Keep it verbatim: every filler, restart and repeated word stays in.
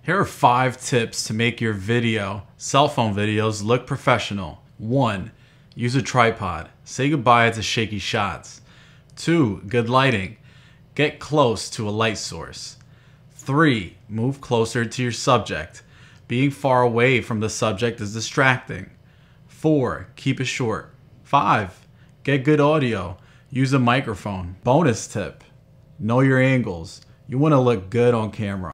Here are five tips to make your video, cell phone videos, look professional. One, use a tripod. Say goodbye to shaky shots. Two, good lighting. Get close to a light source. Three, move closer to your subject. Being far away from the subject is distracting. Four, keep it short. Five, get good audio. Use a microphone. Bonus tip, know your angles. You want to look good on camera.